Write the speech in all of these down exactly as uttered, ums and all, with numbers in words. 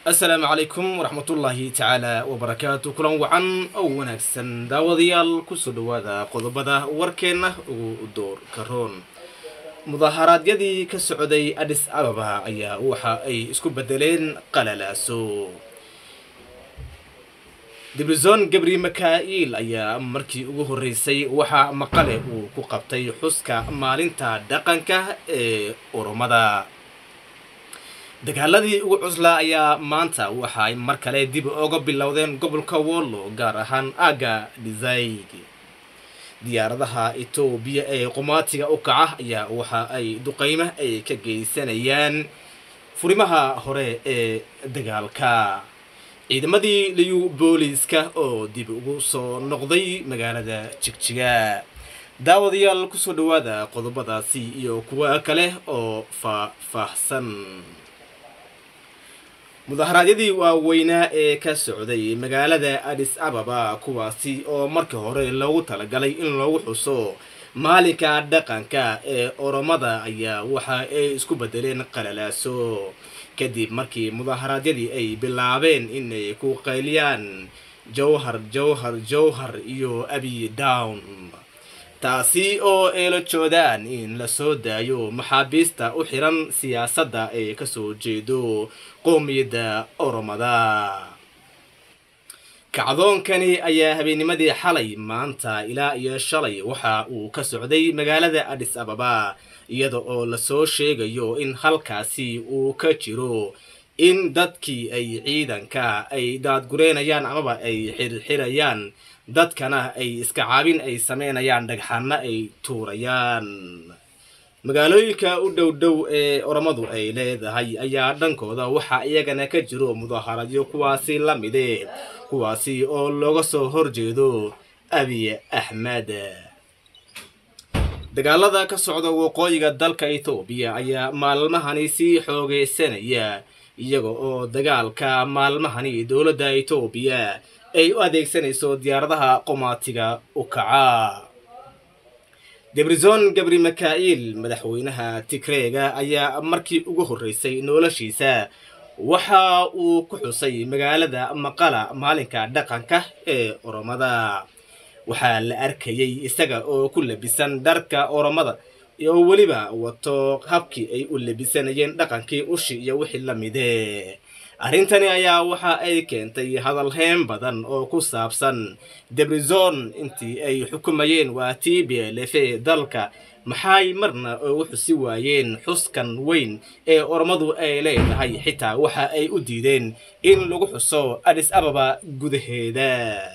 السلام عليكم ورحمة الله تعالى وبركاته. كلام وعن أو ونكسن داوديال كسر هذا قضبة وركنا ودور كرون مظاهرات يدي كسعودي أديس أبابا أيا وحا أي اسكو بدلين قلالاسو دبلزون جبري مكائيل أيا مركي ugu horeysay waxa maqale uu ku qabtay xuska maalinta dhaqanka ee Oromada. dagaaladii ugu cuslaa ayaa maanta waxa ay mar kale dib uga bilowdeen gobolka Wollo gaar ahaan aaga Dizayg. diyaaradaha Itoobiya ee qumaatiga u kaca ayaa waxa ay duqeymo ay ka geysanayaan furimaha hore ee dagaalka. ciidamadii liyu booliska oo dib ugu soo noqday magaalada Jigjiga. daawadayaal ku soo dhawaada qodobadaasi iyo kuwa kale oo faahfaahsan. mudaharaadyadii waaweynaa ee ka socday magaalada Addis Ababa kuwaasi oo markii hore loogu talagalay in lagu xuso maalinka dhaqanka ee Oromada ayaa waxa ay isku bedeleen qalalaaso kadib markii mudaharaadyadii ay bilaabeen in ay ku qayliyaan jawhar jawhar jawhar iyo Abiy down. taasi oo ay la joodaan in la soo daayo maxaabiista u xiran siyaasadda ee ka soo jeedo qoomiyadda Oromada. kacdoonkani ayaa habeennimadii xalay maanta ilaa iyo shalay waxa uu ka socday magaalada Addis Ababa iyada oo la soo sheegayo in halkaasi uu ka jiro in dadkii ay ciidanka ay daadgureynayaan amaba ay xirxirayaan dadkana ay iska caabin ay sameynayaan dhagxana ay tuurayaan. magaalooyinka u dhow dhow ee Oromadu ay leedahay ayaa dhankooda waxa iyagana ka jiro mudaharaadyo kuwaasi la mid ah kuwaasi oo looga soo horjeedo Abiy Ahmed. dagaalada ka socda waqooyiga dalka Itoobiya ayaa maalmahani si xoogeysanaya iyaga oo dagaalka maalmahani dawladda Itoobiya ay u adeegsanayso diyaaradaha qumaatiga u kaca. Debretsion Gabri Mikail madaxweynaha Tigreega ayaa markii ugu horeysay noloshiisa waxa uu ku xusay magaalada Maqala maalinka dhaqanka ee Oromada. waxaa la arkayay isaga oo ku labisan dharka Oromada iyo waliba wato habkii ay u labisanayeen dhaqankii ushi iyo wixii la mid ah. arrintani ayaa waxa ay keentay hadal heen badan oo ku saabsan Debretsion intii ay xukumayeen waa T B L F dalka maxay marna ugu xusi waayeen xuskan weyn ee Oromadu ay leedahay xitaa waxa ay u diideen in lagu xuso Addis Ababa gudaheeda.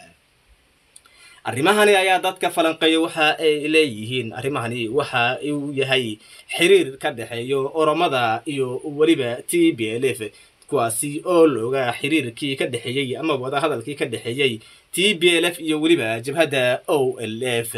arrimahani ayaa dadka falanqeeya waxa ay leeyihiin arrimahani waxa uu yahay xiriir ka dhaxeeyo Oromada iyo waliba T B L F kuwaasi oo looga xiriirkii ka dhaxeeyay ama wada hadalkii ka dhaxeeyay T B L F iyo waliba jabhadda O L F.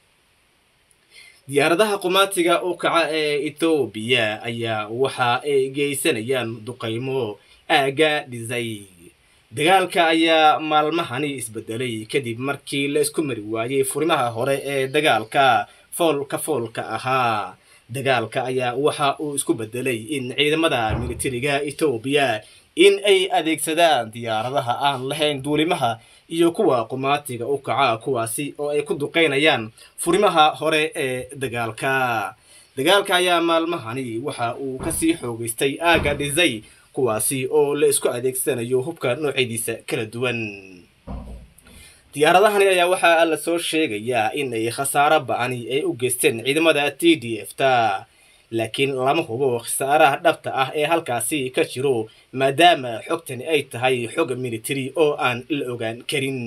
diyaaradaha qumaatiga u kaca ee Itoobiya ayaa waxa ay geysanayaan duqeymo aaga Dizayg. dagaalka ayaa maalmahani isbedelay kadib markii la isku mari waayay furimaha hore ee dagaalka foolka foolka ahaa. dagaalka ayaa waxa uu isku bedelay in ciidamada militariga Itoobiya in ay adeegsadaan diyaaradaha aan lahayn duulimaha iyo kuwa qumaatiga u kaca kuwaasi oo ay ku duqeynayaan furimaha hore ee dagaalka. dagaalka ayaa maalmahani waxa uu ka sii xoogeystay aaga Dizayg kuwaasi oo la isku adeegsanayo hubka noocyadiisa kala duwan. diyaaradahani ayaa waxa la soo sheegayaa in ay khasaaro ba'ani ay u geysteen ciidamada T D F ta laakiin lama hubo khasaaraha dhabta ah ee halkaasi ka jiro maadaama xogtani ay tahay xog military oo aan la ogaan karin.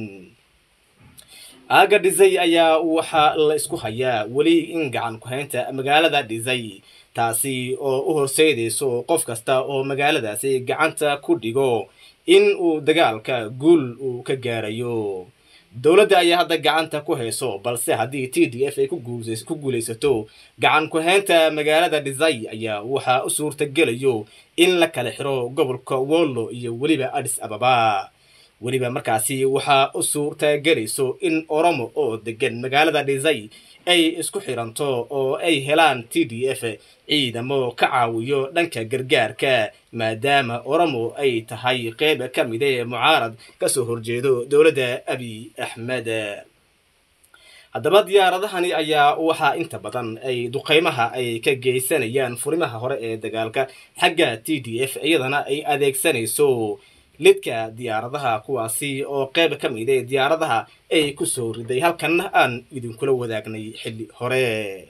aaga Dizayg ayaa waxa la isku hayaa wali in gacan ku haynta magaalada Dizayg taasi oo u horseedayso qof kasta oo magaaladaasi gacanta ku dhigo in uu dagaalka guul uu ka gaarayo. dawladda ayaa hadda gacanta ku hayso balse haddii T D F ay ku guuleysato gacan ku haynta magaalada Dizayg ayaa waxa u suurtagelayo in la kala xiro gobolka Wollo iyo waliba Addis Ababa. waliba markaasi waxa u suurtagelayso in Oromo oo degan magaalada Dizayg ay isku xiranto oo ay helaan T D F ciidamo ka caawiyo dhanka gargaarka maadaama Oromo ay tahay qayb ka mid ah mucaarad ka soo horjeedo dowladda Abiy Ahmed. haddaba diyaaradahani ayaa waxa inta badan ay duqeymaha ay ka geysanayaan furimaha hore ee dagaalka xagga T D F iyadana ay adeegsanayso lidka diyaaradaha kuwaasi oo qayb ka mid ah diyaaradaha ay ku soo riday halkan aan idinkula wadaagnay xilli hore.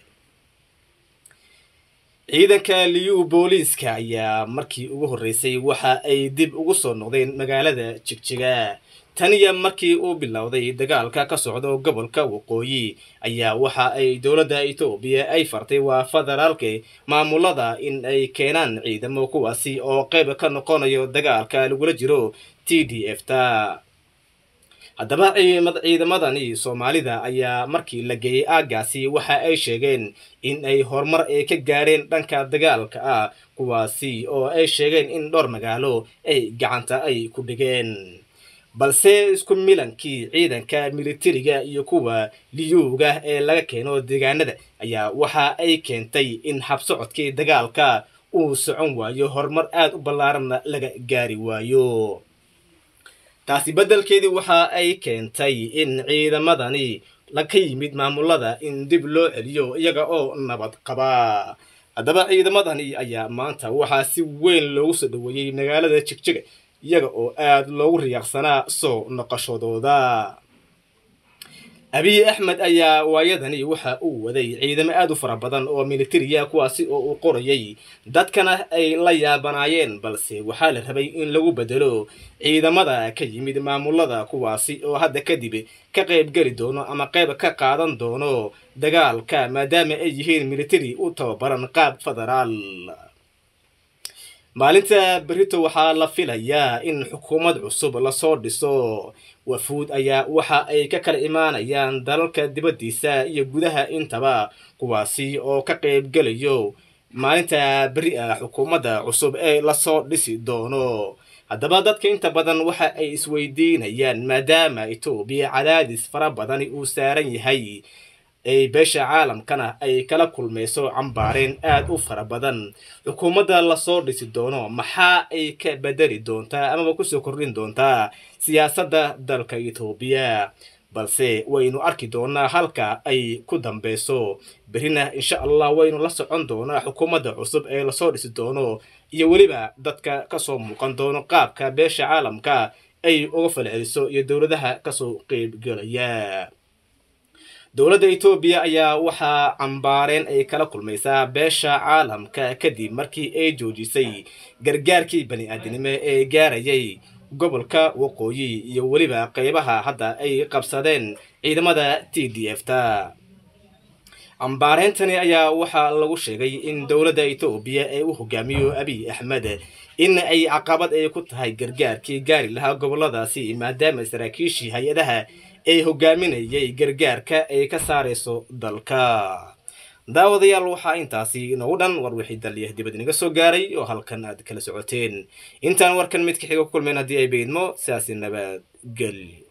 ciidanka liyu booliiska ayaa markii ugu horeysay waxa ay dib ugu soo noqdeen magaalada Jigjiga taniya markii uu bilowday dagaalka ka socdo gobolka waqooyi ayaa waxa ay dowladda Itoobiya ay fartay waa federaalka maamulada in ay keenaan ciidamo kuwaasi oo qayb ka noqonayo dagaalka lagula jiro T D F ta. haddaba ciidamadani Soomaalida ayaa markii la geeyay aagaasi waxa ay sheegeen in ay horumar ay ka gaareen dhanka dagaalka ah kuwaasi oo ay sheegeen in dhowr magaalo ay gacanta ay ku dhigeen balse isku milankii ciidanka militariga iyo kuwa liyuuga ee laga keeno deegaanada ayaa waxa ay keentay in habsocodkii dagaalka uu socon waayo horumar aad u ballaaran laga gaari waayo. taasi beddelkeedii waxa ay keentay in ciidamadani la ka yimid maamulada in dib loo celiyo iyaga oo nabad qaba. haddaba ciidamadani ayaa maanta waxaa si weyn loogu soo dhaweeyay magaalada Jigjiga iyaga oo aad loogu riyaaqsanaa soo noqoshadooda. Abiy Ahmed ayaa waayadani waxa uu waday ciidamo aad u fara badan oo militariya kuwaasi oo uu qorayay dadkana ay la yaabanaayeen balse waxaa la rabay in lagu bedelo ciidamada ka yimid maamulada kuwaasi oo hadda kadib ka qayb gali doono ama qayb ka qaadan doono dagaalka maadaama ay yihiin militari u tababaran qaab federaal. maalinta berito waxaa la filayaa in xukuumad cusub la soo dhiso. wafuud ayaa waxa ay ka kala imaanayaan dalalka dibadiisa iyo gudaha intaba kuwaasi oo ka qayb galayo maalinta beri ah xukuumadda cusub ee la soo dhisi doono. haddaba dadka inta badan waxa ay isweydiinayaan maadaama Itoobiya cadaadis fara badan uu saaran yahay ay beesha caalamkana ay kala kulmayso cambaareen aad u fara badan xukuumadda la soo dhisi doono maxaa ay ka bedeli doontaa ama ku soo kordhin doontaa siyaasadda dalka Itoobiya balse waynu arki doonaa halka ay ku dambeyso berina insha Allah waynu la socon doonaa xukuumadda cusub ee la soo dhisi doono iyo waliba dadka ka soo muuqan doono qaabka beesha caalamka ay uga falceliso iyo dawladaha ka soo qayb galaya. dowladda Itoobiya ayaa waxa cambaareen ay kala kulmaysaa beesha caalamka kadib markii ay joojisay gargaarkii bani'aadanimo ee gaarayay gobolka waqooyi iyo waliba qaybaha hadda ay qabsadeen ciidamada T D F ta. cambaarentani ayaa waxa lagu sheegay in dowladda Itoobiya ay u hogaamiyo Abiy Ahmed in ay caqabad ay ku tahay gargaarkii gaari lahaa goboladaasi maadaama saraakiishii hay'adaha ay hogaaminayay gargaarka ay ka saareyso dalka. daawadayaal waxa intaasi inoo dhan war wixii daliyay dibad inaga soo gaaray oo halkan aad kala socoteen intaan warkan mid ka xiga ku kulmeen hadii ay beedmo saasi nabad gal.